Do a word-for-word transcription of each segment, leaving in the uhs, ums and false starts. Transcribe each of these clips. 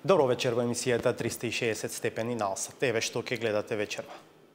Добро вечер во емисијата триста и шеесет степени на Алсат. Еве што ќе гледате вечерва.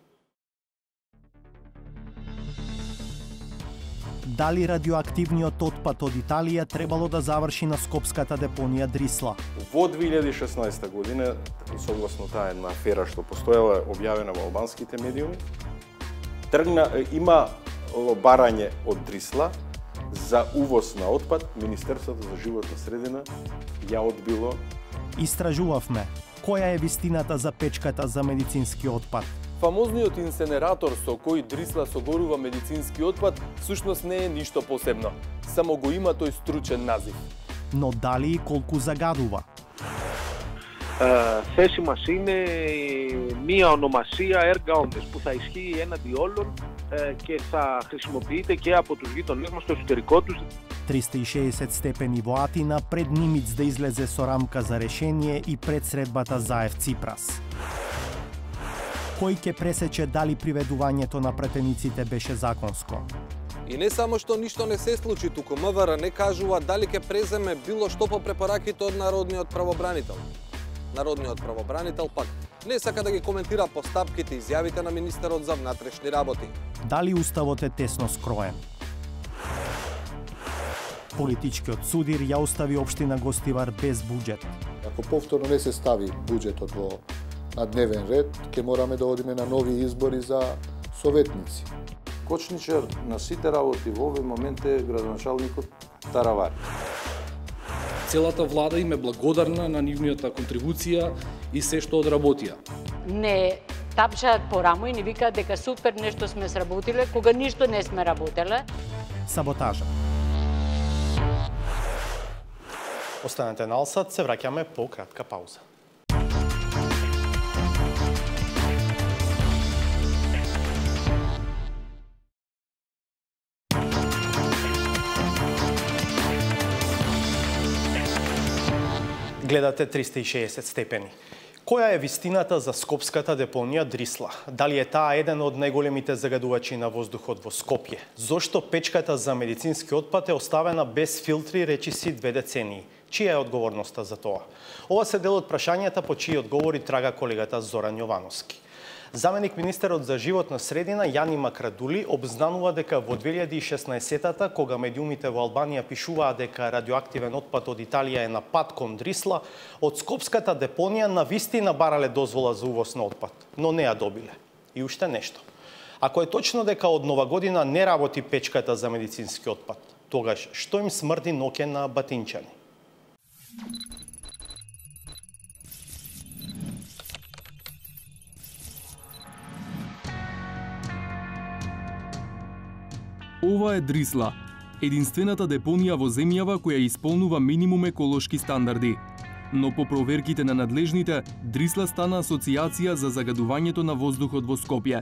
Дали радиоактивниот отпад од Италија требало да заврши на скопската депонија Дрисла? Во две илјади и шеснаесета година, согласно таа една афера што постоела, објавена во албанските медиуми, тргна има барање од Дрисла за увоз на отпад. Министерството за животна средина ја одбило. Истражувавме која е вистината за печката за медицински отпад. Фамозниот инсенератор со кој Дрисла согорува медицински отпад всушност не е ништо посебно, само го има тој стручен назив. Но дали и колку загадува? Uh, θέση μας είναι μία ονομασία έργα όντες που θα ισχύει έναντι όλων uh, και θα χρησιμοποιείται και από τους γείτονές μας στο εσωτερικό τους. триста и шеесет степени во Атина пред Нимиц да излезе со рамка за решение и пред средбата Заев Ципрас. Кој ќе пресече дали приведувањето на претениците беше законско? И не само што ништо не се случи, туку МВР не кажува дали ќе преземе било што по препораките од народниот правобранител. Народниот правобранител пак не сака да ги коментира постапките и изјавите на министерот за внатрешни работи. Дали уставот е тесно скроен? Политичкиот судир ја остави општина Гостивар без буџет. Ако повторно не се стави буџетот во на дневен ред, ќе мораме да одиме на нови избори за советници. Кочничар на сите работи во овој момент е градоначалникот Таравари. Целата влада им е благодарна на нивната контрибуција и се што одработија. Не тапшаат по рамо и ни викаат дека супер нешто сме сработиле, кога ништо не сме работеле. Саботажа. Останете на Алсат, се враќаме по кратка пауза. Гледате триста и шеесет степени. Која е вистината за скопската депонија Дрисла? Дали е таа еден од најголемите загадувачи на воздухот во Скопје? Зошто печката за медицински отпад е оставена без филтри речиси две децении? Чија е одговорноста за тоа? Ова се дел од прашањата по чии одговори трага колегата Зоран Јовановски. Заменик министерот за животна средина Јани Макрадули обзнанува дека во две илјади и шеснаесета, кога медиумите во Албанија пишуваа дека радиоактивен отпад од Италија е на пат кон Дрисла, од скопската депонија на вистина барале дозвола за увоз на отпад, но не ја добиле. И уште нешто. Ако е точно дека од нова година не работи печката за медицински отпад, тогаш што им смрди ноќе на батинчани? Ова е Дрисла, единствената депонија во земјава која исполнува минимум еколошки стандарди. Но по проверките на надлежните, Дрисла стана асоциација за загадувањето на воздухот во Скопје.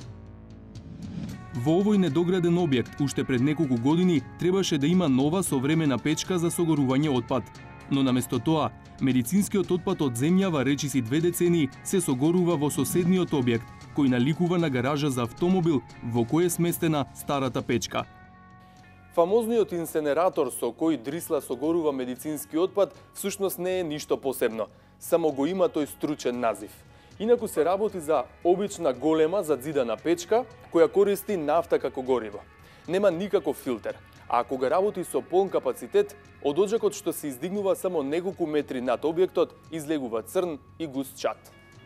Во овој недограден објект, уште пред неколку години, требаше да има нова современа печка за согорување отпад. Но наместо тоа, медицинскиот отпад од земјава речиси две децении се согорува во соседниот објект, кој наликува на гаража за автомобил во кој е сместена старата печка. Фамозниот инсенератор со кој Дрисла согорува медицински отпад всушност не е ништо посебно, само го има тој стручен назив. Инаку се работи за обична голема задзидана печка која користи нафта како гориво. Нема никаков филтер, а ако го работи со полн капацитет, од оджакот што се издигнува само неколку метри над објектот, излегува црн и густ чад.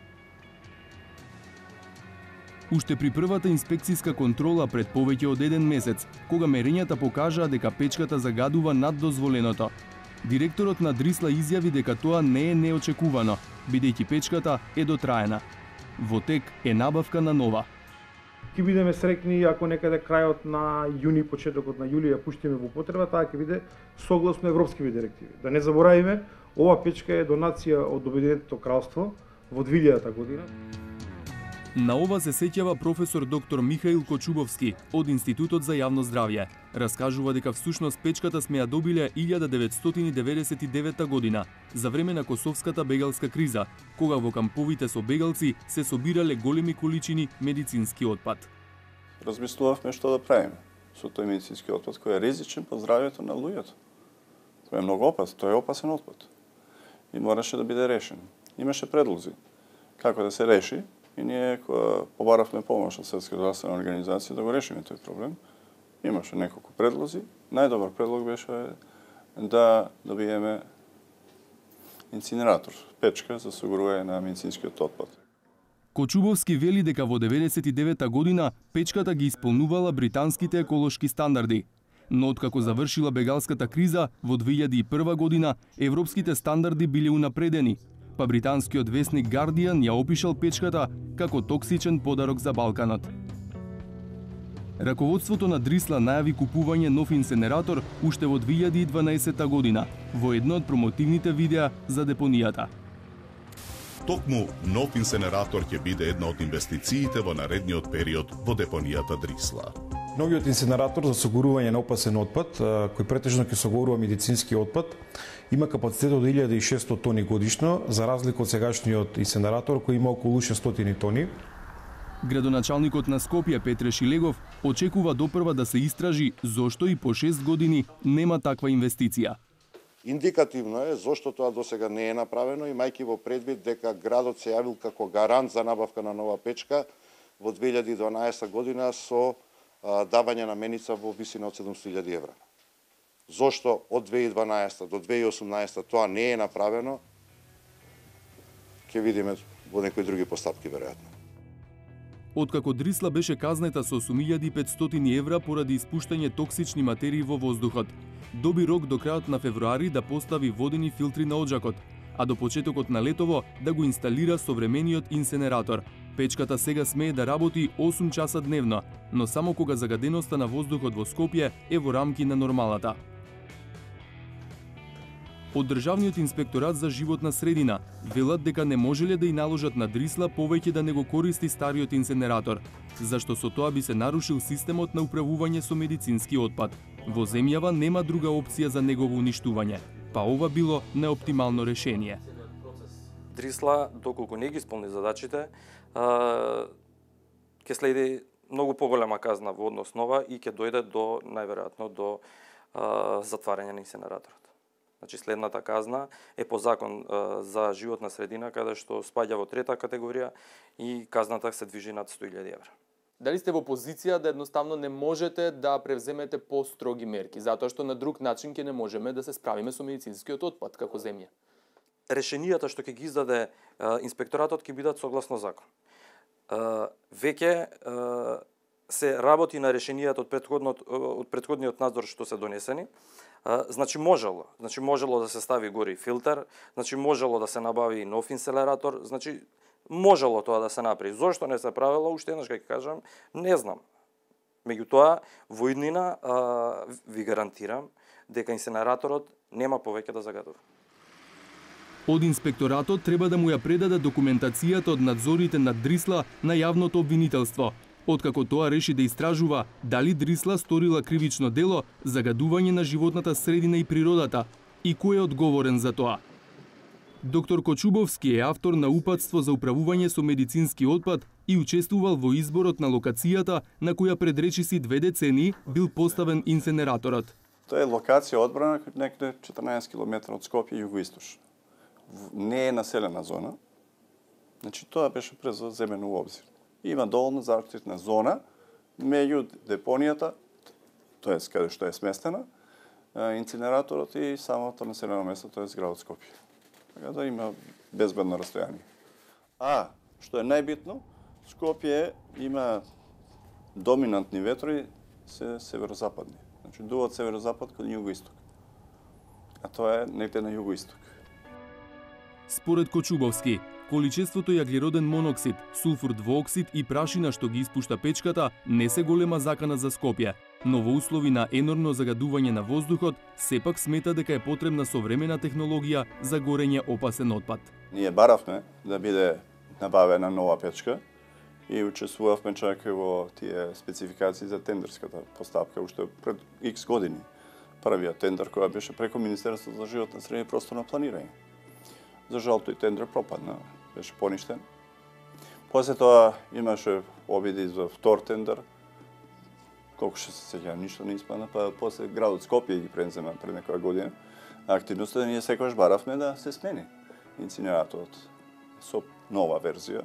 Уште при првата инспекцијска контрола пред повеќе од еден месец, кога мерењата покажаа дека печката загадува над дозволеното, директорот на Дрисла изјави дека тоа не е неочекувано, бидејќи печката е дотраена. Во тек е набавка на нова. Ќе бидеме среќни ако некаде крајот на јуни, почетокот на јули ја пуштиме во употреба, таа ќе биде согласно европските директиви. Да не заборавиме, ова печка е донација од Обединетото кралство во две илјадата година. На ова се сеќава професор доктор Михаил Кочубовски од Институтот за јавно здравје. Раскажува дека всушност печката сме ја добиле илјада деветстотини деветдесет и девета година, за време на косовската бегалска криза, кога во камповите со бегалци се собирале големи количини медицински отпад. Размислувавме што да правиме со тој медицински отпад кој е ризичен по здравјето на луѓето. Тој е многу опасен, тој е опасен отпад. и мораше да биде решен. Имаше предлози како да се реши и ние побаравме помош од Светска здравствена организација да го решиме тој проблем. Имаше неколку предлози. Најдобар предлог беше да добиеме инцинератор, печка за согорување на медицинскиот отпад. Кочубовски вели дека во деветдесет и девета година печката ги исполнувала британските еколошки стандарди. Но откако завршила бегалската криза во две илјади и прва година, европските стандарди биле унапредени, па британскиот весник Guardian ја опишал печката како токсичен подарок за Балканот. Раководството на Дрисла најави купување нов инсенератор уште во две илјади и дванаесетта година, во едно од промотивните видеа за депонијата. Токму нов инсенератор ќе биде една од инвестициите во наредниот период во депонијата Дрисла. Новиот инсенератор за согорување на опасен отпад, кој претежно ќе согорува медицински отпад, има капацитет од илјада и шесто тони годишно, за разлика од сегашниот инсенератор кој има околу шестстотини тони. Градоначалникот на Скопје Петре Шилегов очекува допрва да се истражи зошто и по шест години нема таква инвестиција. Индикативно е зошто тоа досега не е направено, имајќи во предвид дека градот се јавил како гарант за набавка на нова печка во две илјади и дванаесетта година со а, давање на меница во висина од седумстотини илјади евра. Зошто од две илјади и дванаесетта до две илјади и осумнаесетта тоа не е направено, ќе видиме во некои други постапки веројатно. Откако Дрисла беше казнета со осум илјади и петстотини евра поради испуштање токсични материи во воздухот, доби рок до крајот на февруари да постави водени филтри на оджакот, а до почетокот на летово да го инсталира современиот инсенератор. Печката сега смее да работи осум часа дневно, но само кога загаденоста на воздухот во Скопје е во рамки на нормалата. Од Државниот инспекторат за животна средина велат дека не можеле да и наложат на Дрисла повеќе да не го користи стариот инсенератор, зашто со тоа би се нарушил системот на управување со медицински отпад. Во земјава нема друга опција за негово уништување, па ова било неоптимално решение. Дрисла, доколку не ги исполни задачите, ќе следи многу поголема казна во однос нова и ќе дојде до, најверојатно, до затварање на инсенераторот. Значи, следната казна е по закон а, за животна средина, каде што спаѓа во трета категорија и казната се движи над сто илјади евра. Дали сте во позиција да едноставно не можете да превземете построги мерки, затоа што на друг начин ќе не можеме да се справиме со медицинскиот отпад како земја? Решенијата што ќе ги издаде а, инспекторатот ќе бидат согласно закон. А, веќе а, се работи на решенијата од претходниот од претходниот надзор што се донесени. Значи можело, значи можело да се стави гори филтер, значи можело да се набави нов инсенератор, значи можело тоа да се направи. Зошто не се правело, уште еднаш ќе кажам, не знам. Меѓутоа, во иднина ви гарантирам дека инсенераторот нема повеќе да загадува. Од инспекторатот треба да му ја предаде документацијата од надзорите над Дрисла на јавното обвинителство, откако тоа реши да истражува дали Дрисла сторила кривично дело загадување на животната средина и природата и кој е одговорен за тоа. Доктор Кочубовски е автор на упатство за управување со медицински отпад и учествувал во изборот на локацијата на која пред речиси две децении бил поставен инсенераторот. Тоа е локација одбрана некаде четрнаесет километри од Скопје југоисточно. Не е населена зона. Значи тоа беше преземено во обзир. Има доволно заштитна зона меѓу депонијата, тоест каде што е сместена, инцинераторот и самото населено место, тоест градот Скопје. Така да има безбедно растојание. А, што е најбитно, Скопје има доминантни ветрови се северозападни. Значи дува од северозапад кон југоисток. А тоа е негде на југоисток. Според Кочубовски, количеството јаглероден моноксид, сулфур двооксид и прашина што ги испушта печката не се голема закана за Скопје, но во услови на енормно загадување на воздухот, сепак смета дека е потребна современа технологија за горење опасен отпад. Ние баравме да биде набавена нова печка и учествувавме чак во тие спецификации за тендерската постапка уште пред икс години. Првиот тендер која беше преко Министерството за животна средина и просторно планирање. За жал тој тендер пропадна, беше поништен. После тоа имаше обиди за втор тендер, колку што се сеќавам, ништо не испадна, па после градот Скопје ги презема пред некоја година. Активноста ние секогаш баравме да се смени. инцинераторот со нова верзија.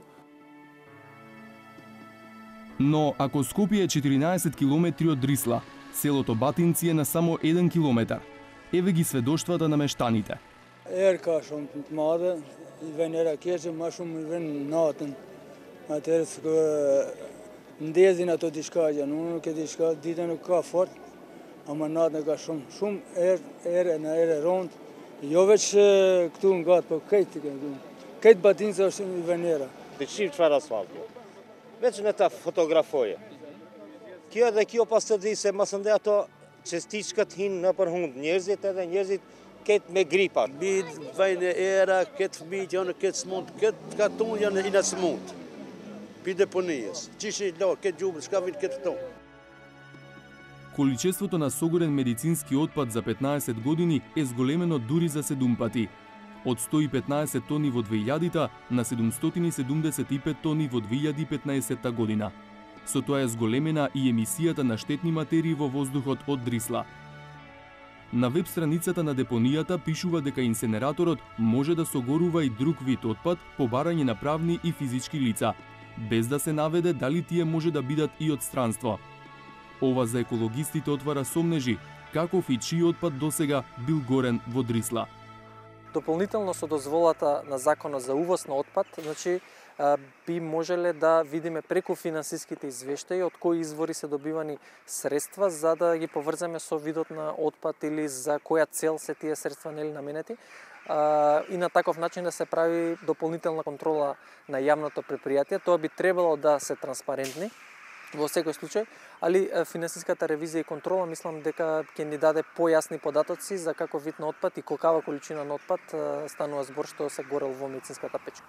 Но ако Скопје е четиринаесет километри од Дрисла, селото Батинци е на само еден километар. Еве ги сведоштвата на мештаните. Ерка шум маде, венера кеше машум вен натен. Атерс ndezin ato diçka janë, unë ke diçka ditën nuk ka fort, ama natën ka shumë, shumë erë, erë në erë rond, jo veç këtu në gatë, po këtë këtu. Këtë Batinca është një venera. Të qivë çfarë asfalti. Veç në ta fotografoje. Kjo edhe kjo pas të di se mas ndë ato që stiçkat hinë në për hundë njerëzit edhe njerëzit këtë me gripa. Bid, vajnë era, këtë fëmijët janë këtë smund, këtë katun janë ina smund. Pi deponijës. Qishi lo, këtë gjubër, shka vinë këtë këto. Количеството на согорен медицински отпад за петнаесет години е зголемено дури за седум пати. Од сто и петнаесет тони во две илјадите на седумстотини седумдесет и пет тони во две илјади и петнаесетта година. Со тоа е зголемена и емисијата на штетни материи во воздухот од Дрисла. На веб страницата на депонијата пишува дека инсенераторот може да согорува и друг вид отпад по барање на правни и физички лица, без да се наведе дали тие може да бидат и од странство. Ова за екологистите отвара сомнежи каков и чиј отпад досега бил горен во Дрисла. Дополнително со дозволата на законот за увоз на отпад, значи би можеле да видиме преку финансиските извештаи од кои извори се добивани средства за да ги поврземе со видот на отпад или за која цел се тие средства нели наменети. И на таков начин да се прави дополнителна контрола на јавното предпријатие. Тоа би требало да се транспарентни во секој случај, али финансиската ревизија и контрола мислам дека ќе ни даде појасни податоци за каков вид на отпад и колкава количина на отпад станува збор што се горел во медицинската печка.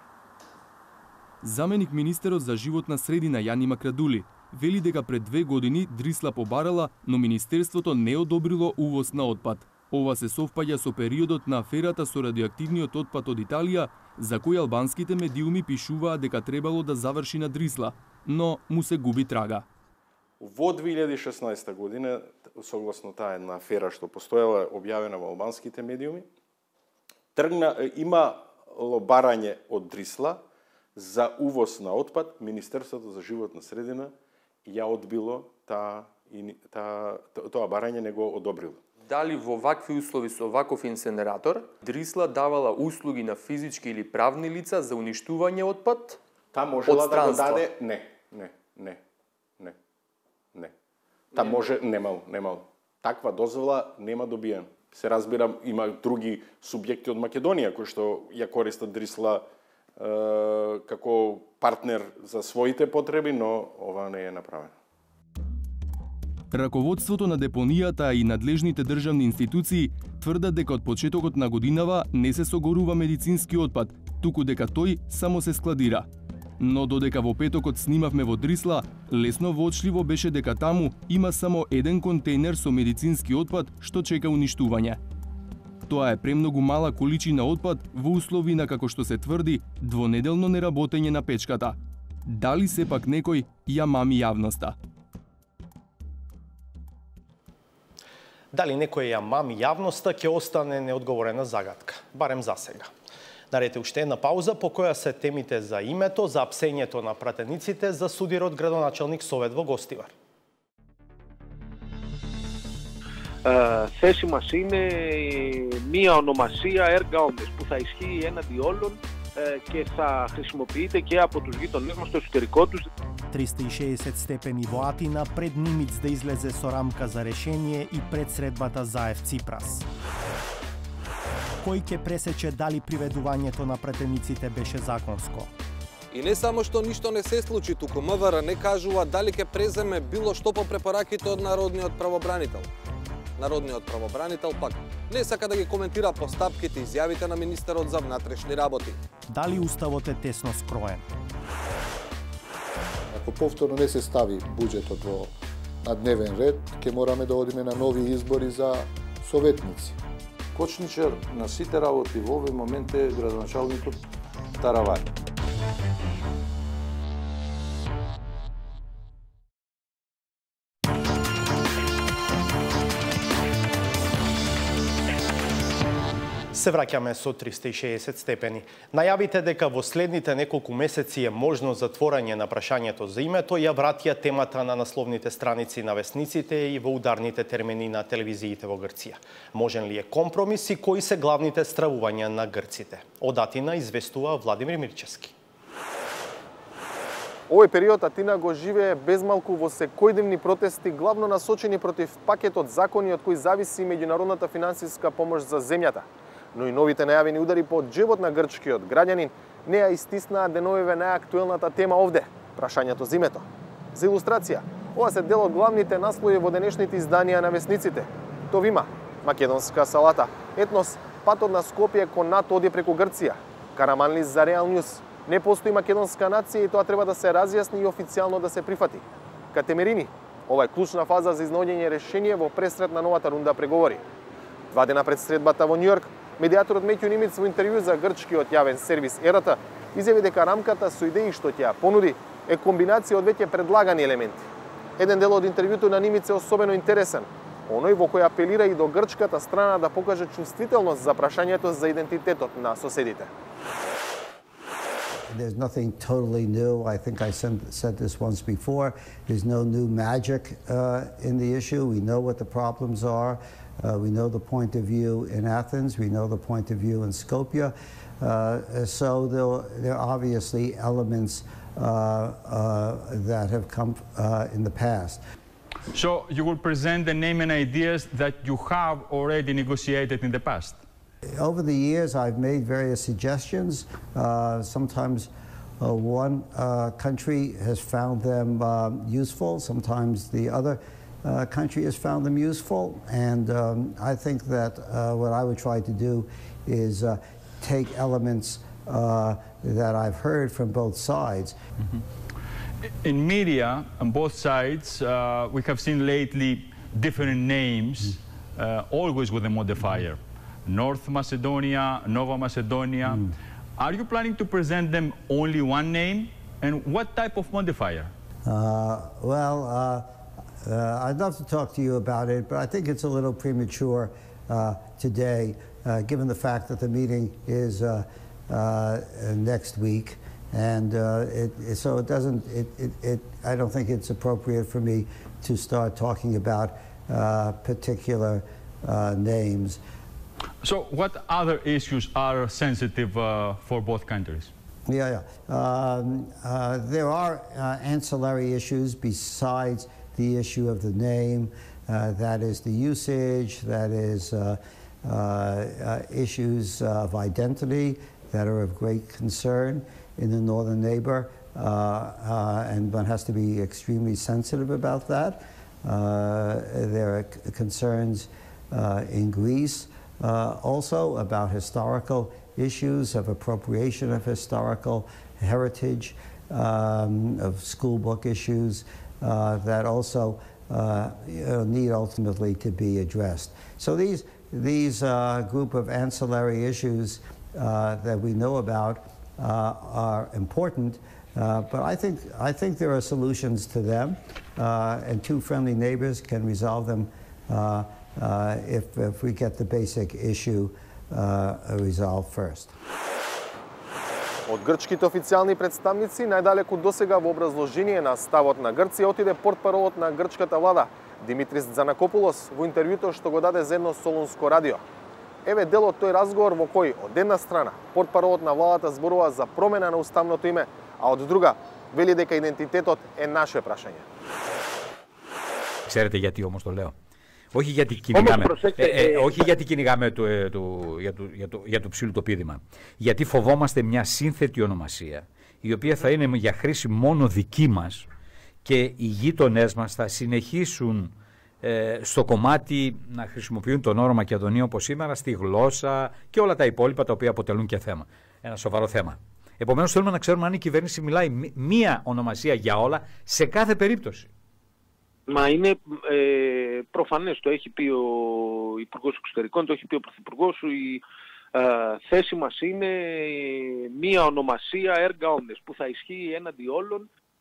Заменик министерот за животна средина Јани Макрадули вели дека пред две години Дрисла побарала, но министерството не одобрило увоз на отпад. Ова се совпаѓа со периодот на аферата со радиоактивниот отпад од Италија, за кој албанските медиуми пишуваа дека требало да заврши на Дрисла, но му се губи трага. Во две илјади и шеснаесета година, согласно таа една афера што постоела објавена во албанските медиуми, тргна има барање од Дрисла за увоз на отпад. Министерството за животна средина ја одбило таа та, тоа барање, не го одобрило. Дали во вакви услови со ваков инсенератор Дрисла давала услуги на физички или правни лица за уништување отпад? Та можела да го даде? Не, не, не, не, не. Та може, немал, немал. Таква дозвола нема добиен. Се разбирам, има други субјекти од Македонија кои што ја користат Дрисла е, како партнер за своите потреби, но ова не е направено. Раководството на депонијата и надлежните државни институции тврдат дека од почетокот на годинава не се согорува медицински отпад, туку дека тој само се складира. Но додека во петокот снимавме во Дрисла, лесно воочливо беше дека таму има само еден контејнер со медицински отпад што чека уништување. Тоа е премногу мала количина отпад во услови на, како што се тврди, двонеделно неработење на печката. Дали сепак некој ја мами јавноста? Дали некој ја мами јавноста ќе остане неодговорена загадка, барем за сега. Нарете уште една пауза по која се темите за името, за апсењето на пратениците за судирот градоначалник Совет во Гостивар. Uh, θέση μας είναι μία ονομασία έργα όντες που θα ισχύει έναντι όλων uh, και θα χρησιμοποιείται και από τους γείτονές μας στο εσωτερικό τους. триста и шеесет степени во Атина пред Нимиц да излезе со рамка за решение и пред средбата Заев Ципрас. Кој ќе пресече дали приведувањето на пратениците беше законско? И не само што ништо не се случи, туку МВР не кажува дали ќе преземе било што по препораките од Народниот правобранител. Народниот правобранител пак не сака да ги коментира постапките и изјавите на министерот за внатрешни работи. Дали уставот е тесно скроен? Ако повторно не се стави буџетот во на дневен ред, ќе мораме да одиме на нови избори за советници. Кочничар на сите работи во овој момент е градоначалникот Таравај. Се враќаме со триста и шеесет степени. Најавите дека во следните неколку месеци е можно затворање на прашањето за името ја вратија темата на насловните страници на весниците и во ударните термини на телевизиите во Грција. Можен ли е компромис и кои се главните стравувања на грците? Од Атина известува Владимир Мирчевски. Овој период Атина го живее безмалку во секојдневни протести, главно насочени против пакетот закони од кои зависи меѓународната финансиска помош за земјата. Но и новите најавени удари по џебот на грчкиот граѓанин не ја истиснаа деновиве најактуелната тема овде – прашањето за името. За илустрација, ова се дел од главните наслови во денешните изданија на весниците. Товима, македонска салата, етнос, патот на Скопје кон НАТО оди преку Грција, Караманлис за Реал Ньюс. Не постои македонска нација и тоа треба да се разјасни и официјално да се прифати. Катемерини, ова е клучна фаза за изнаоѓање решение во пресрет на новата рунда преговори. Два дена пред средбата во Њујорк, медијаторот Меќу Нимиц во интервју за грчкиот јавен сервис Ерата изјави дека рамката со идеи што ќе ја понуди е комбинација од веќе предлагани елементи. Еден дел од интервјуто на Нимиц е особено интересен, оној во кој апелира и до грчката страна да покаже чувствителност за прашањето за идентитетот на соседите. There's nothing totally new. I think I said this once before. There's no new magic uh, in the issue. We know what the problems are. Uh, we know the point of view in Athens. We know the point of view in Skopje. Uh, so there, there are obviously elements uh, uh, that have come uh, in the past. So you will present the name and ideas that you have already negotiated in the past? Over the years, I've made various suggestions. Uh, sometimes uh, one uh, country has found them uh, useful. Sometimes the other uh, country has found them useful. And um, I think that uh, what I would try to do is uh, take elements uh, that I've heard from both sides. Mm-hmm. In media, on both sides, uh, we have seen lately different names, mm. uh, always with a modifier. North Macedonia, Nova Macedonia. Mm. Are you planning to present them only one name? And what type of modifier? Uh, well, uh, uh, I'd love to talk to you about it, but I think it's a little premature uh, today, uh, given the fact that the meeting is uh, uh, next week. And uh, it, it, so it doesn't, it, it, it, I don't think it's appropriate for me to start talking about uh, particular uh, names. So what other issues are sensitive uh, for both countries? Yeah, yeah. Um, uh, there are uh, ancillary issues besides the issue of the name. Uh, that is the usage, that is uh, uh, uh, issues of identity that are of great concern in the northern neighbor, uh, uh, and one has to be extremely sensitive about that. Uh, there are concerns uh, in Greece uh, also about historical issues of appropriation of historical heritage, um, of school book issues uh, that also uh, you know, need ultimately to be addressed. So these, these uh, group of ancillary issues uh, that we know about Uh, are important, uh, but I think, I think there are solutions to them, uh, and two friendly neighbors can resolve them uh, uh, if, if we get the basic issue uh, resolved first. Од грчките официјални представници, најдалеку досега во образложение на ставот на Грција отиде портпаролот на грчката влада, Димитрис Дзанакопулос, во интервјуто што го даде за едно солунско радио. Еве дел од тој разговор во кој од една страна портпаролот на владата зборува за промена на уставното име, а од друга вели дека идентитетот е наше прашање. Ξέρετε γιατί όμως το λέω. Όχι γιατί κυνηγάμε, ε, ε, όχι γιατί κυνηγάμε το, ε, το, για, το, για, το, για το ψήλου το πείδημα. Γιατί φοβόμαστε μια σύνθετη ονομασία, η οποία θα είναι για χρήση μόνο δική μας και οι γείτονές μας θα συνεχίσουν στο κομμάτι να χρησιμοποιούν τον όρο Μακεδονία όπως σήμερα, στη γλώσσα και όλα τα υπόλοιπα τα οποία αποτελούν και θέμα. Ένα σοβαρό θέμα. Επομένως θέλουμε να ξέρουμε αν η κυβέρνηση μιλάει μία ονομασία για όλα σε κάθε περίπτωση. Μα είναι ε, προφανές, το έχει πει ο Υπουργός Εξωτερικών, το έχει πει ο Πρωθυπουργός σου, η ε, θέση μας είναι μία ονομασία έργα όντες που θα ισχύει έναντι όλων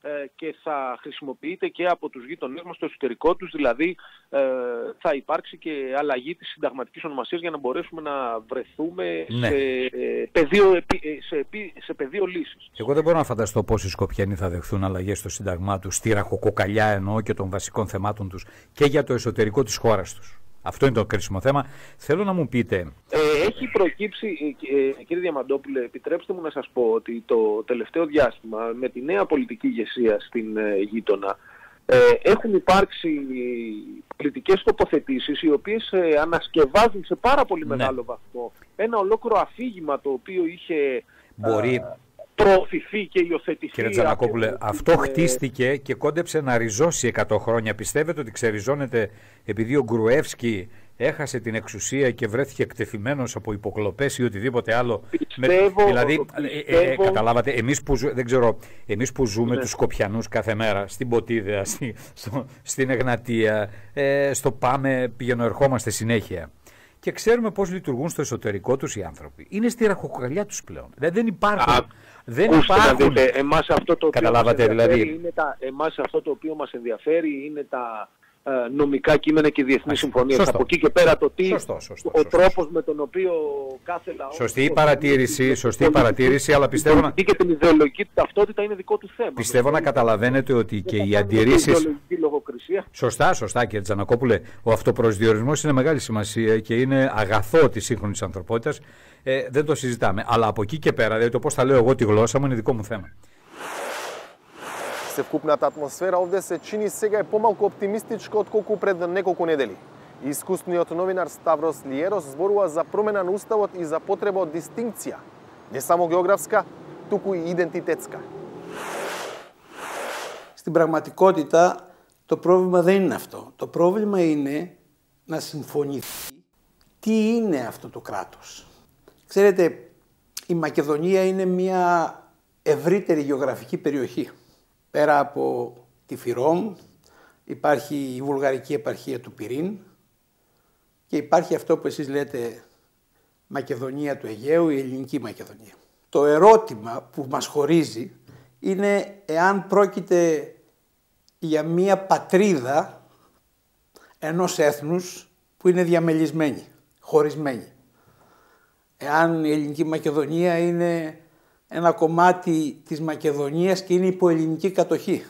και θα χρησιμοποιείται και από τους γείτονές μας στο εσωτερικό τους, δηλαδή θα υπάρξει και αλλαγή της συνταγματικής ονομασίας για να μπορέσουμε να βρεθούμε ναι. σε, πεδίο, σε, σε πεδίο λύσης. Εγώ δεν μπορώ να φανταστώ πώς οι Σκοπιανοί θα δεχθούν αλλαγές στο σύνταγμά τους, στη ραχοκοκαλιά εννοώ και των βασικών θεμάτων τους και για το εσωτερικό της χώρας τους. Αυτό είναι το κρίσιμο θέμα. Θέλω να μου πείτε... Ε, έχει προκύψει, ε, κύριε Διαμαντόπουλε, επιτρέψτε μου να σας πω ότι το τελευταίο διάστημα με τη νέα πολιτική ηγεσία στην ε, γείτονα ε, έχουν υπάρξει πολιτικές τοποθετήσεις οι οποίες ε, ανασκευάζουν σε πάρα πολύ ναι. μεγάλο βαθμό ένα ολόκληρο αφήγημα το οποίο είχε... Μπορεί... Ε, προωθηθεί και υιοθετηθεί. Κύριε Τζανακόπουλε, από... αυτό χτίστηκε και κόντεψε να ριζώσει εκατό χρόνια. Πιστεύετε ότι ξεριζώνεται επειδή ο Γκρουεύσκι έχασε την εξουσία και βρέθηκε εκτεθειμένος από υποκλοπές ή οτιδήποτε άλλο? Πιστεύω, με, δηλαδή, πιστεύω... Ε, ε, καταλάβατε, εμείς που, ζου, δεν ξέρω, εμείς που ζούμε ναι. τους Σκοπιανούς κάθε μέρα, στην Ποτίδεα, στη, στο, στην Εγνατία, ε, στο Πάμε, πηγαίνω ερχόμαστε συνέχεια. Και ξέρουμε πώς λειτουργούν στο εσωτερικό τους οι άνθρωποι. Είναι στη ραχοκοκαλιά τους πλέον. Δηλαδή δεν υπάρχουν. Α, δεν υπάρχουν. Δείτε, εμάς αυτό το οποίο Καταλάβατε, μας δηλαδή. Είναι τα, εμάς αυτό το οποίο μας ενδιαφέρει είναι τα ε, νομικά κείμενα και διεθνείς συμφωνίες. Από εκεί και πέρα το τι, σωστό, σωστό, ο σωστό. τρόπος με τον οποίο κάθε λαό... Σωστή παρατήρηση, σωστή παρατήρηση, αλλά πιστεύω να... και την ιδεολογική ταυτότητα είναι δικό του θέμα. Πιστεύω να καταλαβαίνετε ότι και οι αντιρρήσεις... Σωστά, σωστά κύριε Τζανακόπουλε. Ο αυτοπροσδιορισμός είναι μεγάλη σημασία και είναι αγαθό της σύγχρονης ανθρωπότητας. Ε, δεν το συζητάμε. Αλλά από εκεί και πέρα, δηλαδή το πώς θα λέω εγώ τη γλώσσα μου είναι δικό μου θέμα. Вкупната атмосфера овде се чини сега е помалку оптимистичка отколку пред неколку недели. Искусниот новинар Ставрос Лиерос зборува за промена на уставот и за потреба од дистинкција, не само географска, туку и идентитетска. Στην πραγματικότητα το πρόβλημα δεν είναι αυτό. Το πρόβλημα είναι να συμφωνηθεί τι είναι αυτό το κράτος. Ξέρετε, η Μακεδονία είναι μια ευρύτερη γεωγραφική περιοχή. Πέρα από τη Φυρόμ υπάρχει η βουλγαρική επαρχία του Πυρήν και υπάρχει αυτό που εσείς λέτε Μακεδονία του Αιγαίου, η ελληνική Μακεδονία. Το ερώτημα που μας χωρίζει είναι εάν πρόκειται για μια πατρίδα ενός έθνους που είναι διαμελισμένη, χωρισμένη. Εάν η ελληνική Μακεδονία είναι ένα κομμάτι της Μακεδονίας και είναι υπό ελληνική κατοχή,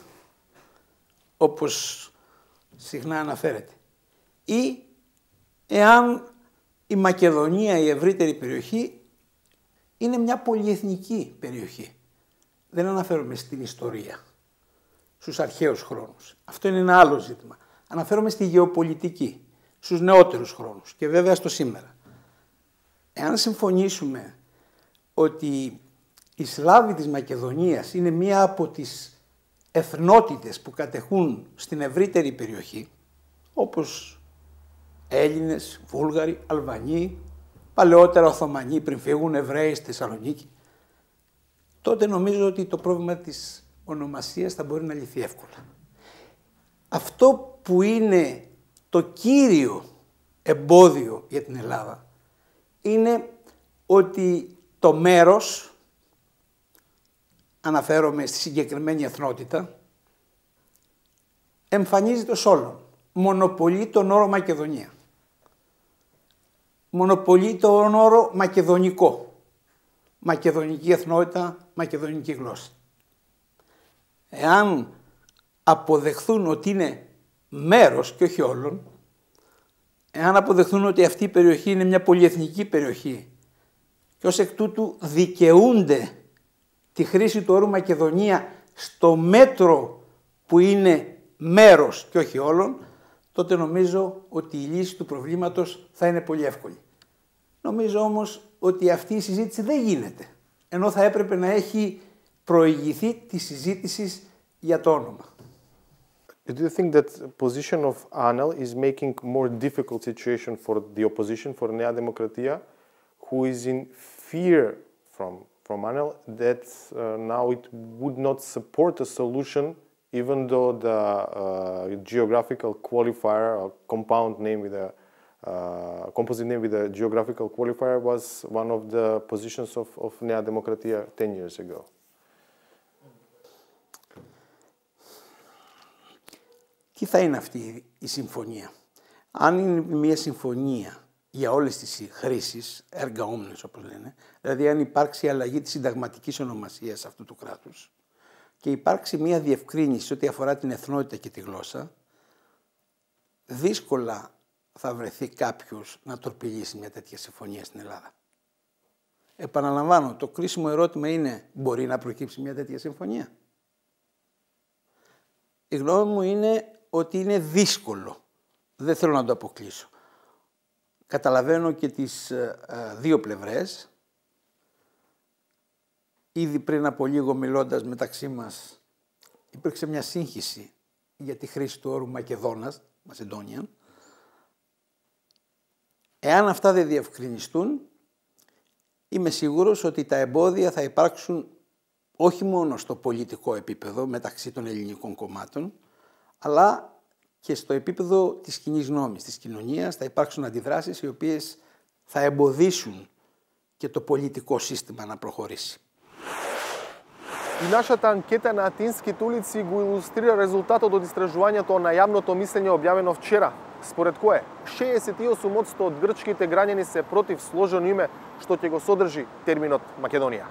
όπως συχνά αναφέρεται. Ή εάν η Μακεδονία, η ευρύτερη περιοχή, είναι μια πολυεθνική περιοχή. Δεν αναφέρομαι στην ιστορία, στους αρχαίους χρόνους. Αυτό είναι ένα άλλο ζήτημα. Αναφέρομαι στη γεωπολιτική, στους νεότερους χρόνους και βέβαια στο σήμερα. Εάν συμφωνήσουμε ότι οι Σλάβοι της Μακεδονίας είναι μία από τις εθνότητες που κατεχούν στην ευρύτερη περιοχή, όπως Έλληνες, Βούλγαροι, Αλβανοί, παλαιότερα Οθωμανοί πριν φύγουν, Εβραίοι στη Θεσσαλονίκη, τότε νομίζω ότι το πρόβλημα της ονομασίας θα μπορεί να λυθεί εύκολα. Αυτό που είναι το κύριο εμπόδιο για την Ελλάδα είναι ότι το μέρος, αναφέρομαι στη συγκεκριμένη εθνότητα, εμφανίζεται ως όλον. Μονοπολεί τον όρο Μακεδονία. Μονοπολεί τον όρο μακεδονικό. Μακεδονική εθνότητα, μακεδονική γλώσσα. Εάν αποδεχθούν ότι είναι μέρος και όχι όλων, εάν αποδεχθούν ότι αυτή η περιοχή είναι μια πολυεθνική περιοχή και ως εκ τούτου δικαιούνται τη χρήση του όρου Μακεδονία στο μέτρο που είναι μέρος και όχι όλων, τότε νομίζω ότι η λύση του προβλήματος θα είναι πολύ εύκολη. Νομίζω όμως ότι αυτή η συζήτηση δεν γίνεται, ενώ θα έπρεπε να έχει προηγηθεί τη συζήτηση για το όνομα. Do you think that the position of Anel is making more difficult situation for the opposition, for Nea Demokratia, who is in fear from from Anel that uh, now it would not support a solution even though the uh, geographical qualifier or compound name with a uh, composite name with a geographical qualifier was one of the positions of, of Nea Demokratia ten years ago? Τι θα είναι αυτή η συμφωνία? Αν είναι μια συμφωνία για όλες τις χρήσεις, έργα όμνες όπως λένε, δηλαδή αν υπάρξει αλλαγή της συνταγματικής ονομασίας αυτού του κράτους και υπάρξει μια διευκρίνηση ό,τι αφορά την εθνότητα και τη γλώσσα, δύσκολα θα βρεθεί κάποιος να τορπιλήσει μια τέτοια συμφωνία στην Ελλάδα. Επαναλαμβάνω, το κρίσιμο ερώτημα είναι, μπορεί να προκύψει μια τέτοια συμφωνία? Η γνώμη μου είναι ότι είναι δύσκολο. Δεν θέλω να το αποκλείσω. Καταλαβαίνω και τις ε, δύο πλευρές. Ήδη πριν από λίγο μιλώντας μεταξύ μας υπήρξε μια σύγχυση για τη χρήση του όρου Μακεδόνας, Macedonian. Εάν αυτά δεν διευκρινιστούν, είμαι σίγουρος ότι τα εμπόδια θα υπάρξουν όχι μόνο στο πολιτικό επίπεδο μεταξύ των ελληνικών κομμάτων, αλλά και στο επίπεδο της κοινής γνώμης, της κοινωνίας, θα υπάρξουν αντιδράσεις οι οποίες θα εμποδίσουν και το πολιτικό σύστημα να прохорήσει. И нашата анкета на атинските улици го илустрира резултатот од истражувањето на јавното мислење објавено вчера, според кое шеесет и осум одсто од грчките граѓани се против сложено име што ќе го содржи терминот Македонија.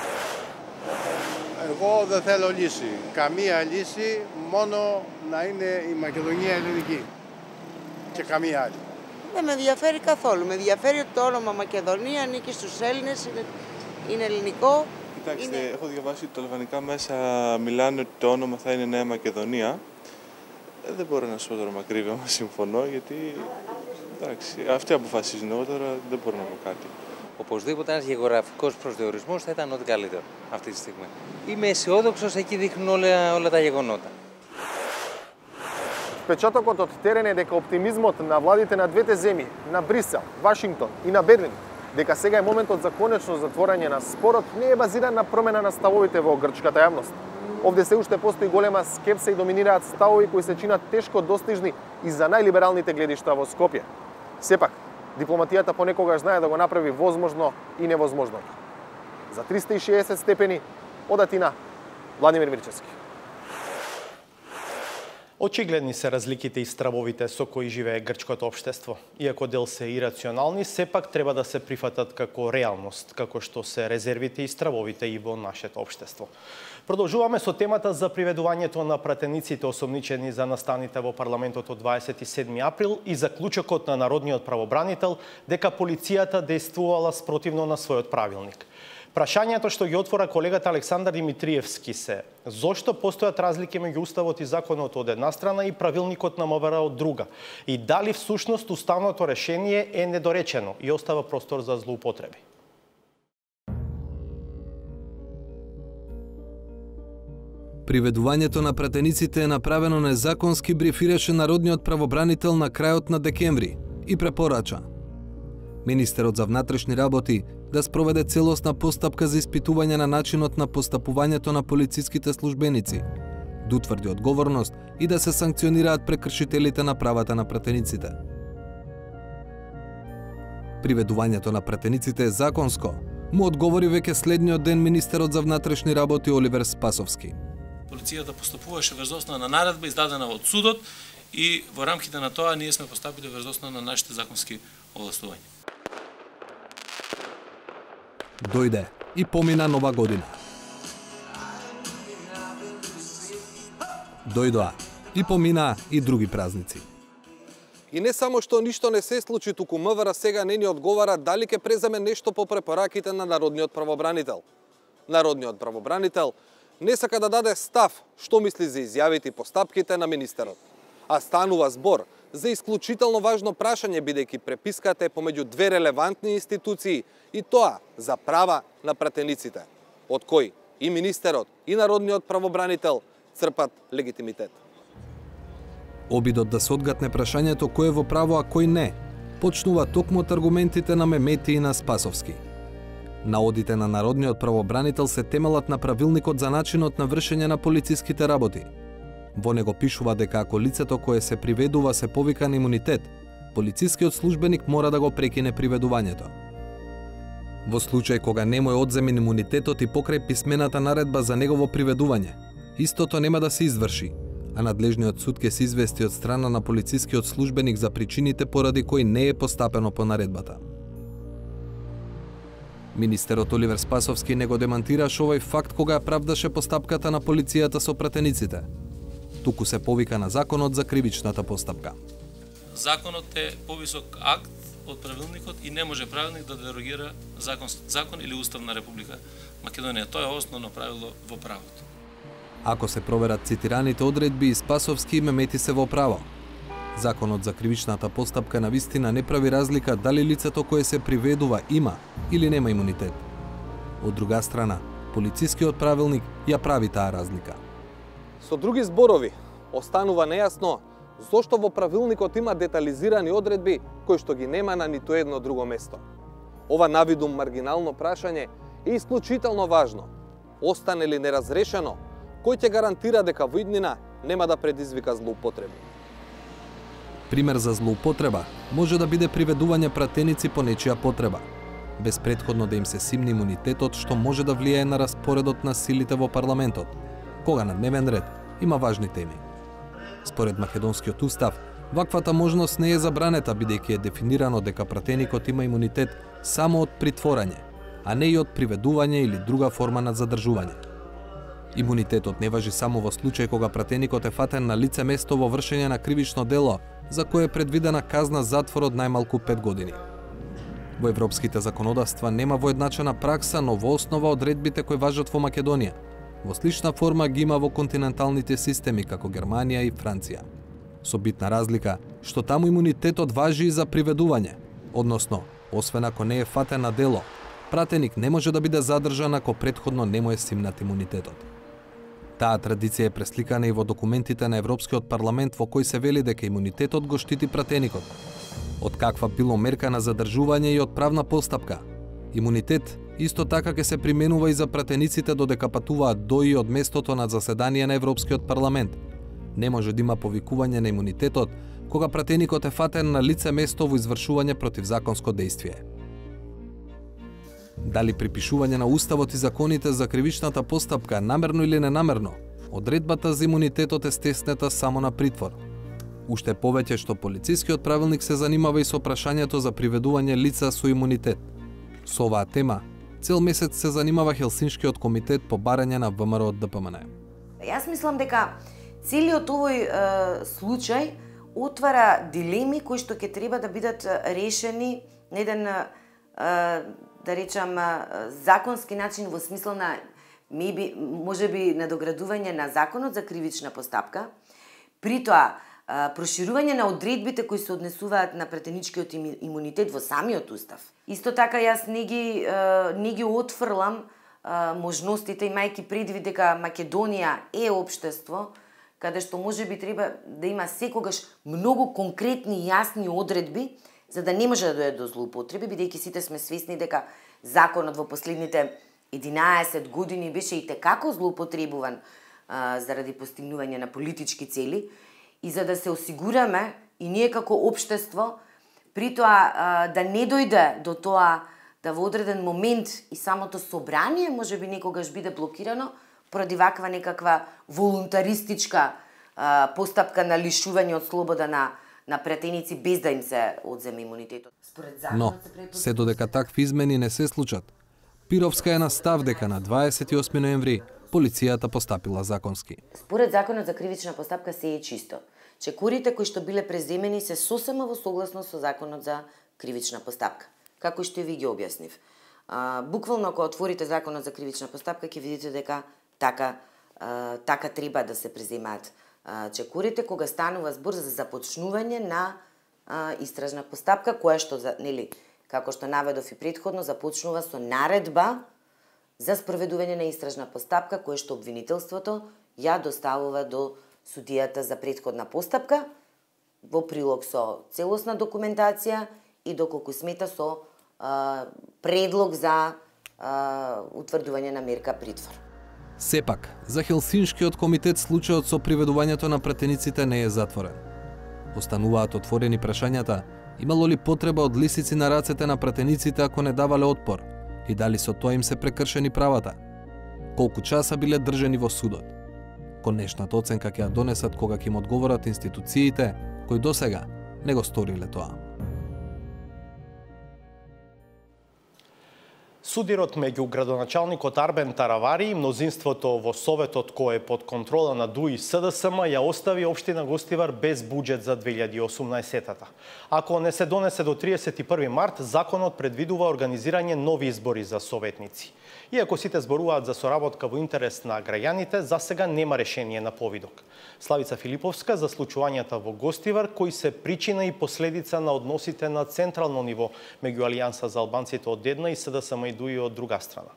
Εγώ δεν θέλω λύση. Καμία λύση, μόνο να είναι η Μακεδονία ελληνική. Και καμία άλλη. Δεν με ενδιαφέρει καθόλου. Με ενδιαφέρει ότι το όνομα Μακεδονία ανήκει στους Έλληνες, είναι, είναι ελληνικό. Κοιτάξτε, είναι... έχω διαβάσει ότι τα αλβανικά μέσα μιλάνε ότι το όνομα θα είναι Νέα Μακεδονία. Ε, δεν μπορώ να σου πω τώρα μακρύβια, μα συμφωνώ, γιατί εντάξει, αυτοί αποφασίζουν. Εγώ τώρα δεν μπορώ να πω κάτι. Οπωσδήποτε ένας γεωγραφικός προσδιορισμός θα ήταν ό,τι καλύτερο αυτή τη στιγμή. Είμαι αισιόδοξος, εκεί δείχνουν όλα, όλα τα γεγονότα. Впечатокот од терен е дека оптимизмот на владите на двете земји, на Брисел, Вашингтон и на Берлин, дека сега е моментот за конечно затворање на спорот, не е базиран на промена на ставовите во грчката јавност. Овде се уште постои голема скепса и доминираат ставови кои се чинат тешко достижни и за најлибералните гледишта во Скопје. Сепак, дипломатијата понекогаш знае да го направи возможно и невозможното. За триста и шеесет степени, од Атина, Владимир Мирчевски. Очигледни се разликите и стравовите со кои живее грчкото општество. Иако дел се ирационални, сепак треба да се прифатат како реалност, како што се резервите и стравовите и во нашето општество. Продолжуваме со темата за приведувањето на пратениците осомничени за настаните во парламентот од дваесет и седми април и заклучокот на народниот правобранител дека полицијата действувала спротивно на својот правилник. Прашањето што ги отвора колегата Александар Димитриевски се: зошто постојат разлики меѓу уставот и законот од една страна и правилникот на МВР од друга? И дали всушност уставното решение е недоречено и остава простор за злоупотреби? Приведувањето на пратениците е направено незаконски, брифираше народниот правобранител на крајот на декември и препорача министерот за внатрешни работи да спроведе целосна постапка за испитување на начинот на постапувањето на полициските службеници, да утврди одговорност и да се санкционираат прекршителите на правата на пратениците. Приведувањето на пратениците е законско, му одговори веќе следниот ден министерот за внатрешни работи Оливер Спасовски. Полицијата постапуваше врз основа на наредба издадена од судот и во рамките на тоа ние сме постапили врз основа на нашите законски овластувања. Дојде и помина нова година. Дојдоа и помина и други празници. И не само што ништо не се случи, туку МВР сега не ни одговара дали ќе преземе нешто по препораките на народниот правобранител. Народниот правобранител не сака да даде став што мисли за изјавите и постапките на министерот. А станува збор за исклучително важно прашање, бидејќи преписката е помеѓу две релевантни институции, и тоа за права на пратениците, од кои и министерот и народниот правобранител црпат легитимитет. Обидот да се одгатне прашањето кој е во право, а кој не, почнува токму од аргументите на Мемети и на Спасовски. Наодите на народниот правобранител се темелат на правилникот за начинот на вршење на полициските работи. Во него пишува дека ако лицето кое се приведува се повика на имунитет, полицискиот службеник мора да го прекине приведувањето. Во случај кога не му е одземен имунитетот и покрај писмената наредба за негово приведување, истото нема да се изврши, а надлежниот суд ќе се извести од страна на полицискиот службеник за причините поради кои не е постапено по наредбата. Министерот Оливер Спасовски не го демантираше овој факт кога ја правдаше постапката на полицијата со пратениците. Туку се повика на законот за кривичната постапка. Законот е повисок акт од правилникот и не може правилник да дерогира закон, закон или устав на Република Македонија. Тоа е основно правило во правото. Ако се проверат цитираните одредби и Спасовски ме мети се во право. Законот за кривичната постапка на вистина не прави разлика дали лицето кое се приведува има или нема имунитет. Од друга страна, полицискиот правилник ја прави таа разлика. Со други зборови, останува нејасно зошто во правилникот има детализирани одредби кои што ги нема на ниту едно друго место. Ова навидум маргинално прашање е исклучително важно. Остане ли неразрешено, кој ќе гарантира дека во иднина нема да предизвика злоупотреби. Пример за злоупотреба може да биде приведување пратеници по нечија потреба, без претходно да им се симни имунитетот што може да влијае на распоредот на силите во парламентот, кога на дневен ред има важни теми. Според македонскиот устав, ваквата можност не е забранета бидејќи е дефинирано дека пратеникот има имунитет само од притворање, а не и од приведување или друга форма на задржување. Имунитетот не важи само во случај кога пратеникот е фатен на лице место во вршење на кривично дело, за кое е предвидена казна затвор од најмалку пет години. Во европските законодавства нема воедначена пракса, но во основа одредбите кои важат во Македонија, во слична форма ги има во континенталните системи како Германија и Франција. Со битна разлика што таму имунитетот важи и за приведување, односно, освен ако не е фатен на дело, пратеник не може да биде задржан ако претходно не му е симнат имунитетот. Таа традиција е пресликана и во документите на Европскиот парламент во кој се вели дека имунитетот го штити пратеникот. Од каква било мерка на задржување и од правна постапка. Имунитет исто така ќе се применува и за пратениците додека патуваат до и од местото на заседание на Европскиот парламент. Не може да има повикување на имунитетот кога пратеникот е фатен на лице место во извршување противзаконско дејствие. Дали припишување на уставот и законите за кривичната постапка намерно или ненамерно, одредбата за имунитетот е стеснета само на притвор. Уште повеќе што полицискиот правилник се занимава и со прашањето за приведување лица со имунитет. Со оваа тема, цел месец се занимава Хелсиншкиот комитет по барање на ВМРО од Д П М Н. Јас мислам дека целиот овој е, случај отвара дилеми кои што ќе треба да бидат решени на еден е, да речам, законски начин во смисла на maybe, може би надоградување на законот за кривична постапка, при тоа проширување на одредбите кои се однесуваат на пратеничкиот имунитет во самиот устав. Исто така јас не ги, не ги отфрлам можностите, имајќи предвид дека Македонија е општество каде што може би треба да има секогаш многу конкретни и јасни одредби за да не може да дојде до злоупотреби, бидејќи сите сме свесни дека законот во последните единаесет години беше и текако злоупотребуван а, заради постигнување на политички цели и за да се осигураме и ние како општество при тоа а, да не дојде до тоа да во одреден момент и самото собрание може би некогаш биде блокирано поради ваква некаква волунтаристичка а, постапка на лишување од слобода на на пратеници без да им се одземе имунитетот. Според законот Но, се предпоставя... се додека такви измени не се случат, Пировска е на став дека на дваесет и осми ноември полицијата постапила законски. Според законот за кривична постапка се е чисто. Чекорите кои што биле преземени се сосема во согласно со законот за кривична постапка, како што ви ги објаснив. А, буквално ако отворите законот за кривична постапка ќе видите дека така а, така треба да се преземаат чекорите кога станува збор за започнување на а, истражна постапка, која што, нели, како што наведов и предходно, започнува со наредба за спроведување на истражна постапка, која што обвинителството ја доставува до судијата за предходна постапка, во прилог со целосна документација и доколку смета со а, предлог за а, утврдување на мерка притвор. Сепак, за Хелсиншкиот комитет случајот со приведувањето на пратениците не е затворен. Остануваат отворени прашањата, имало ли потреба од лисици на рацете на пратениците ако не давале отпор и дали со тоа им се прекршени правата? Колку часа биле држани во судот? Конечната оценка ќе ја донесат кога ќе им одговорат институциите кои досега не го сториле тоа. Судирот меѓу градоначалникот Арбен Таравари и мнозинството во Советот кој е под контрола на ДУИ и СДСМ ја остави општина Гостивар без буџет за две илјади и осумнаесетта. Ако не се донесе до триесет и први март, законот предвидува организирање нови избори за советници. Иако сите зборуваат за соработка во интерес на граѓаните, засега нема решение на повидок. Славица Филиповска за случувањата во Гостивар, кои се причина и последица на односите на централно ниво меѓу Алијанса за албанците од една и СДСМ и ДУИ од друга страна.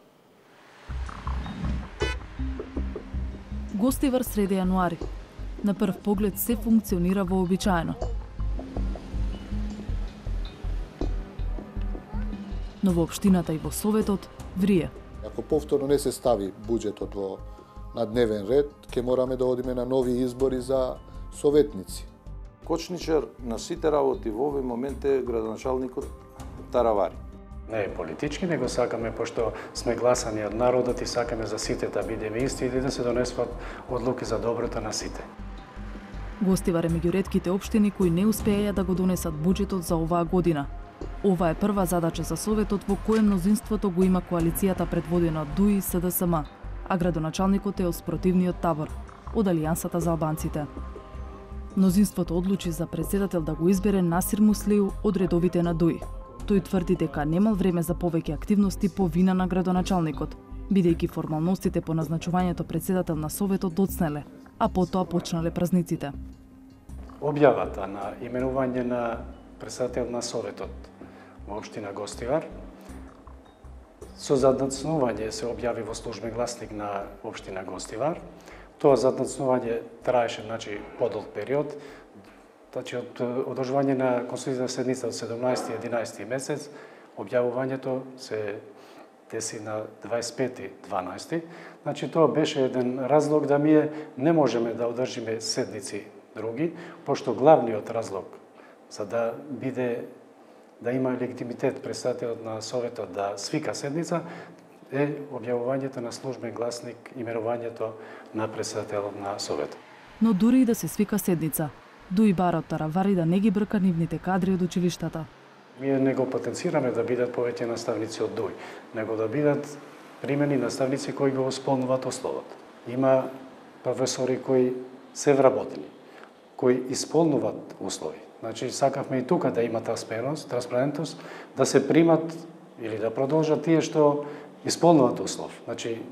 Гостивар среде јануари. На прв поглед се функционира вообичаено. Но во општината и во Советот врие. Ако повторно не се стави буџетот во на дневен ред, ќе мораме да одиме на нови избори за советници. Кочничар на сите работи во овој момент е градоначалникот Таравари. Не е политички, него сакаме, пошто сме гласани од народот и сакаме за сите да бидеме исти или да се донесуват одлуки за доброто на сите. Гостивар е меѓу ретките општини кои не успееја да го донесат буџетот за оваа година. Ова е прва задача за Советот во која мнозинството го има коалицијата предводена од ДУИ и СДСМ, а градоначалникот е од спротивниот табор, од Алијансата за албанците. Мнозинството одлучи за председател да го избере Насир Муслиу од редовите на ДУИ. Тој тврди дека немал време за повеќе активности по вина на градоначалникот, бидејќи формалностите по назначувањето председател на Советот доцнеле, а потоа почнале празниците. Објавата на именување на председател на Советот во општина Гостивар со заднацнување се објави во службен гласник на општина Гостивар. Тоа заднацнување траеше, значи, подолг период. Значи, од одржување на конституционална седница од седумнаесети и единаесети месец, објавувањето се деси на дваесет и пети дванаесети. Значи, тоа беше еден разлог да ние не можеме да одржиме седници други, пошто главниот разлог за да биде да има легитимитет председателот на Советот да свика седница е објавувањето на службен гласник именувањето на председателот на Советот. Но дури и да се свика седница, ДУИ бара од Таравари да не ги брка нивните кадри од училиштата. Ние не го потенцираме да бидат повеќе наставници од ДУИ, него да бидат примени наставници кои го исполнуваат условот. Има професори кои се вработени, кои исполнуваат услови. Значи, сакавме и тука да има транспарентност, да се примат или да продолжат тие што исполнуваат услов. Значи,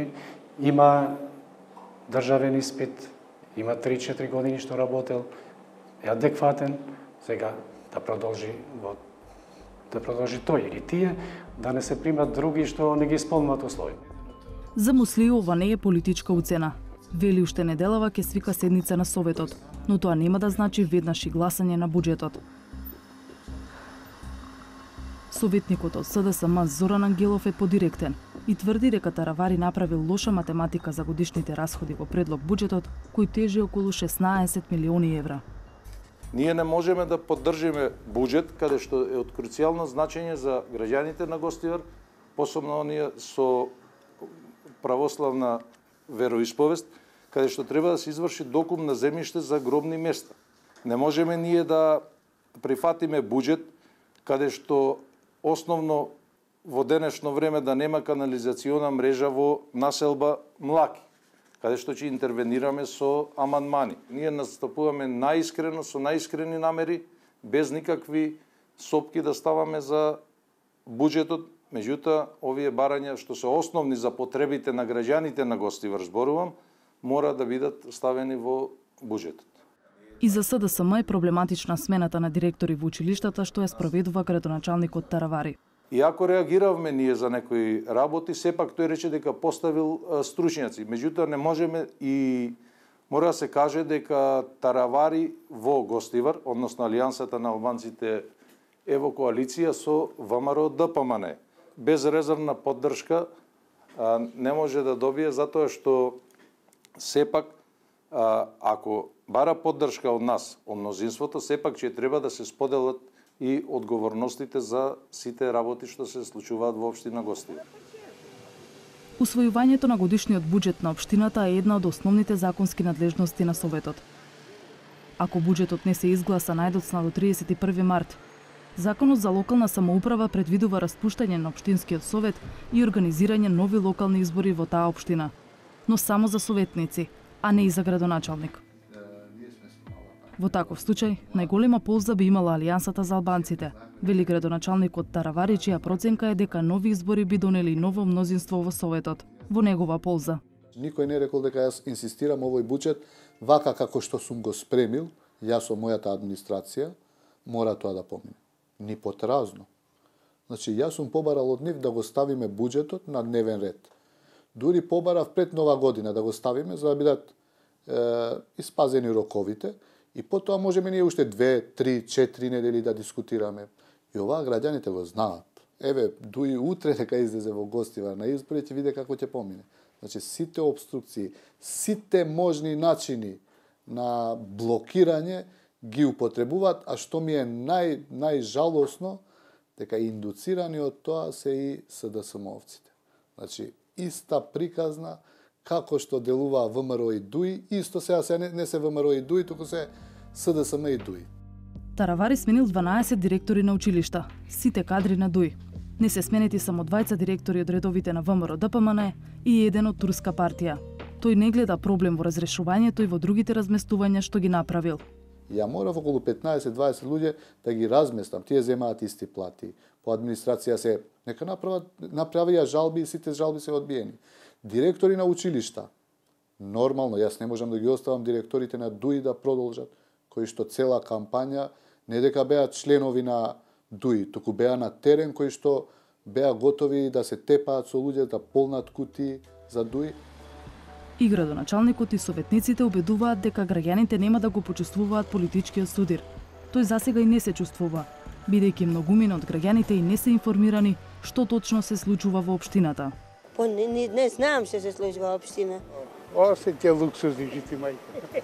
има државен испит, има три-четири години што работел, е адекватен, сега да продолжи во да продолжи тој или тие, да не се примат други што не ги исполнуваат услови. За Муслиу ова не е политичка уцена. Вели уште неделава ќе свика седница на Советот, но тоа нема да значи веднаш и гласање на буџетот. Советникот од СДСМ Зоран Ангелов е подиректен и тврди дека Таравари направил лоша математика за годишните расходи во предлог буџетот, кој тежи околу шеснаесет милиони евра. Ние не можеме да поддржиме буџет каде што е од круцијално значење за граѓаните на Гостивар, посебно оние со православна вероисповест, каде што треба да се изврши докуп на земјиште за гробни места. Не можеме ние да прифатиме буџет каде што основно во денешно време да нема канализациона мрежа во населба Млаки, каде што ќе интервенираме со амандмани. Ние настапуваме наискрено, со наискрени намери, без никакви сопки да ставаме за буџетот. Меѓутоа, овие барања што се основни за потребите на граѓаните на Гостивар, зборувам, мора да бидат ставени во буџетот. И за СДСМ е проблематична смената на директори во училиштата што ја спроведува градоначалникот Таравари. Иако реагиравме ние за некои работи, сепак тој рече дека поставил стручњаци. Меѓутоа, не можеме и мора да се каже дека Таравари во Гостивар, односно Алијансата на албанците, е во коалиција со ВМРО ДПМН. Без резервна поддршка а, не може да добие, затоа што сепак, а, ако бара поддршка од нас, од мнозинството, сепак ќе треба да се споделат и одговорностите за сите работи што се случуваат во општина Гостивар. Усвојувањето на годишниот буџет на општината е една од основните законски надлежности на Советот. Ако буџетот не се изгласа најдоцна до триесет и први март, Законот за локална самоуправа предвидува распуштање на општинскиот совет и организирање нови локални избори во таа општина, но само за советници, а не и за градоначалник. Во таков случај, најголема полза би имала Алијансата за албанците, вели градоначалникот Таравари, чија проценка е дека нови избори би донели ново мнозинство во Советот, во негова полза. Никој не рекол дека јас инсистирам овој буџет, вака како што сум го спремил, јас со мојата администрација, мора тоа да помине. Ни потразно. Значи, јас сум побарал од нив да го ставиме буџетот на дневен ред. Дури побарав пред нова година да го ставиме, за да бидат е, испазени роковите, и потоа можеме ние уште две, три, четири недели да дискутираме. И оваа граѓаните го знаат. Еве, дуи утре дека излезе во Гостивар на избори, ќе види како ќе помине. Значи, сите обструкции, сите можни начини на блокирање ги употребуваат, а што ми е нај, најжалосно, дека индуцирани од тоа се и СДСМ-овците. Значи, иста приказна, како што делува ВМРО и ДУИ, исто сега се не, не се ВМРО и ДУИ, туку се СДСМ и ДУИ. Таравари сменил дванаесет директори на училишта, сите кадри на ДУИ. Не се сменети само двајца директори од редовите на ВМРО Д П М Н и еден од турска партија. Тој не гледа проблем во разрешувањето и во другите разместувања што ги направил. Ја морав околу петнаесет до дваесет луѓе да ги разместам. Тие земаат исти плати. По администрација се нека направат, направија жалби и сите жалби се одбиени. Директори на училишта. Нормално, јас не можам да ги оставам директорите на ДУИ да продолжат, кои што цела кампања не дека беа членови на ДУИ, туку беа на терен, кои што беа готови да се тепаат со луѓе, да полнат кутии за ДУИ. И градоначалникот и советниците убедуваат дека граѓаните нема да го почувствуваат политичкиот судир. Тој засега и не се чувствува, бидејќи многумина од граѓаните и не се информирани што точно се случува во општината. По не, не, не знам што се случува во општина. О, се ќе луксузни жити мајка.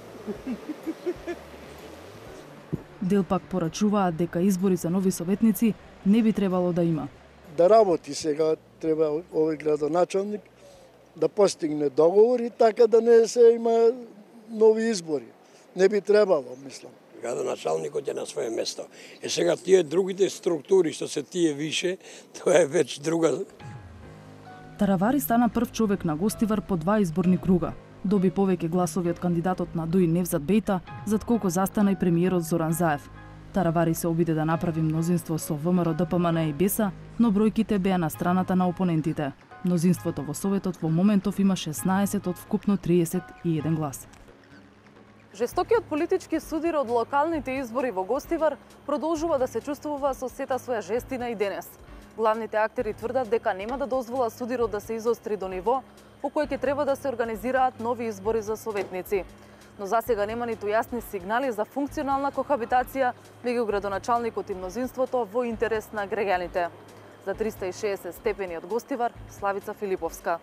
Дел пак порачуваат дека избори за нови советници не би требало да има. Да работи сега треба овој градоначалник да постигне договори така да не се има нови избори. Не би требало, мислам. Градоначалникот е на свое место. Е сега тие другите структури што се тие више, тоа е веќе друга. Таравари стана прв човек на Гостивар по два изборни круга. Доби повеќе гласови од кандидатот на ДУИ Невзат Бејта, зад колку застана и премиерот Зоран Заев. Таравари се обиде да направи мнозинство со ВМРО Д П М Н и Беса, но бројките беа на страната на опонентите. Мнозинството во Советот во моментов има шеснаесет од вкупно триесет и еден глас. Жестокиот политички судир од локалните избори во Гостивар продолжува да се чувствува со сета своја жестина и денес. Главните актери тврдат дека нема да дозвола судирот да се изостри до ниво по кој ќе треба да се организираат нови избори за советници. Но засега нема ниту јасни сигнали за функционална кохабитација меѓу градоначалникот и мнозинството во интерес на граѓаните. За триста и шеесет степени од Гостивар, Славица Филиповска.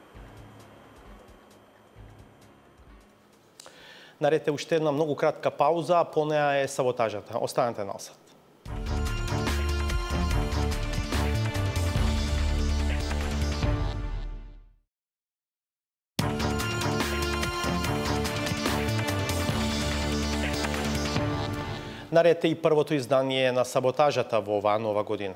Наред е уште една многу кратка пауза, а по неа е саботажата. Останете на Алсат. Наред е и првото издание на саботажата во оваа нова година.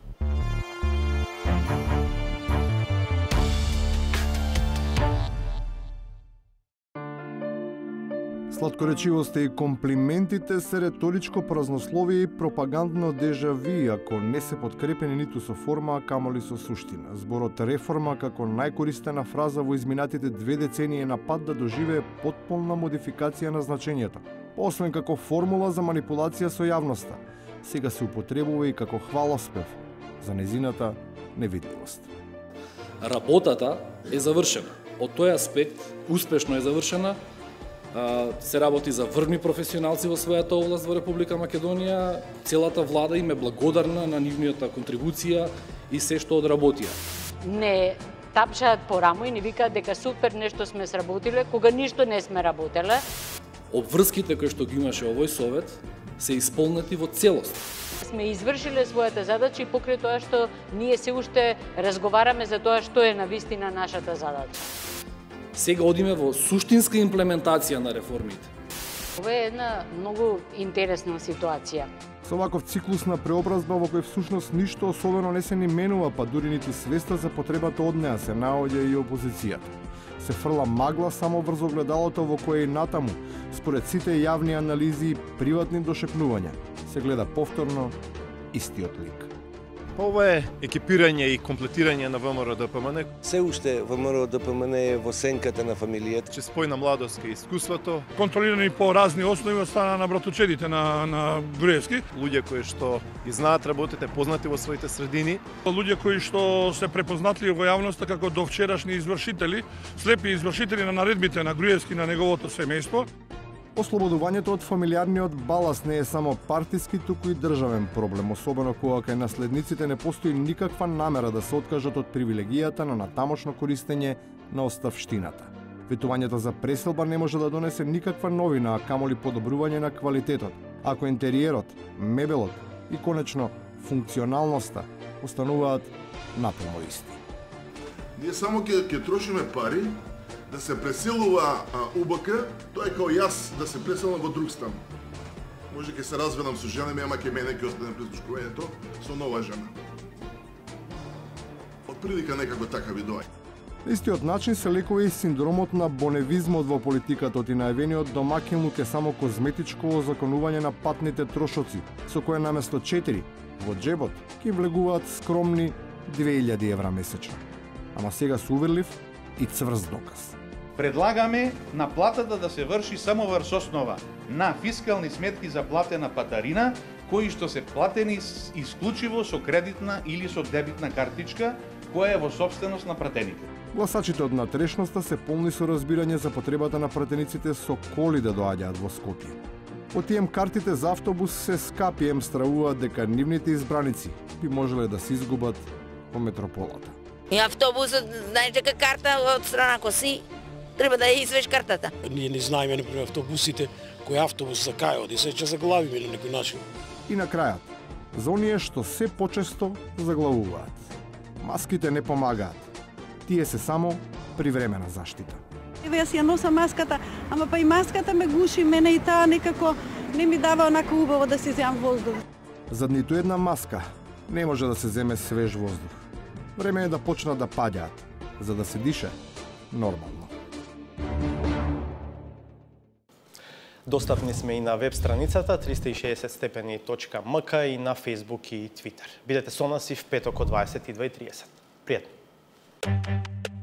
Сладкоречивоста и комплиментите се реторичко празнословие и пропагандно дежави, ако не се подкрепени ниту со форма, а камоли со суштина. Зборот реформа како најкористена фраза во изминатите две децении е на пат да доживее потполна модификација на значењето. Освен како формула за манипулација со јавноста, сега се употребува и како хвалоспев за незината невидливост. Работата е завршена. Од тој аспект успешно е завршена. Се работи за врвни професионалци во својата област во Република Македонија. Целата влада им е благодарна на нивната контрибуција и се што одработија. Не тапшаат по рамо и не викаат дека супер нешто сме сработиле, кога ништо не сме работеле. Обврските кои што ги имаше овој совет се исполнети во целост. Сме извршиле својата задача и покрај тоа што ние се уште разговараме за тоа што е навистина нашата задача. Сега одиме во суштинска имплементација на реформите. Ова е една многу интересна ситуација. Со ваков циклус на преобразба во кој всушност ништо особено не се ни менува, па дури нити свеста за потребата од неа се наоѓа и опозицијата. Се фрла магла само врз огледалото во кое и натаму, според сите јавни анализи и приватни дошепнувања, се гледа повторно истиот лик. Ова е екипирање и комплетирање на ВМРО-ДПМН. Се уште ВМРО-ДПМН е во сенката на фамилијата. Че спојна младост кај искуството. Контролирани по разни основи од страна на братучедите на, на Груевски. Луѓе кои што и знаат работите, познати во своите средини. Луѓе кои што се препознатливи во јавноста како довчерашни извршители, слепи извршители на наредбите на Груевски и на неговото семејство. Ослободувањето од фамилиарниот баласт не е само партиски, туку и државен проблем, особено кога кај наследниците не постои никаква намера да се откажат од привилегијата на натамошно користење на оставштината. Ветувањето за преселба не може да донесе никаква новина, а камоли подобрување на квалитетот, ако интериерот, мебелот и конечно функционалноста остануваат напълно исти. Ние само ќе ќе трошиме пари да се преселува УБК, тоа е као јас да се преселам во друг стан. Може ќе се разведам со жена ми, ама ќе мене ќе остане прислушкувањето со нова жена. Од прилика некако така ви доаѓа. На истиот начин се лекува и синдромот на боневизмот во политиката и најавениот домакинлук е само козметичко озаконување на патните трошоци, со кое наместо четири во джебот ќе влегуваат скромни две илјади евра месечно. Ама сега се уверлив и цврст доказ. Предлагаме на платата да се врши само врз основа на фискални сметки за платена патарина, кои што се платени исклучиво со кредитна или со дебитна картичка, која е во собственост на пратените. Гласачите од натрешноста се полни со разбирање за потребата на пратениците со коли да доаѓаат во Скопје. Од ем картите за автобус се скапи, ем стравуваат дека нивните избраници би можеле да се изгубат по метрополата. И автобусот, знаеш дека карта од страна коси, треба да ја извеш картата. Ние не знаеме, например, автобусите, кој автобус за кај оди, се ќе заглавиме на некој начин. И на крајот, за оние што се почесто заглавуваат. Маските не помагаат. Тие се само привремена заштита. Еве јас ја носам маската, ама па и маската ме гуши, мене и таа некако не ми дава онака убаво да се земам воздух. За ниту една маска не може да се земе свеж воздух. Време е да почнат да паѓаат, за да се дише нормално. Достапни сме и на веб страницата триста и шеесет степени точка ем ка и на Facebook и Twitter. Бидете со нас и в петок од дваесет и две и тридесет. Пријатно!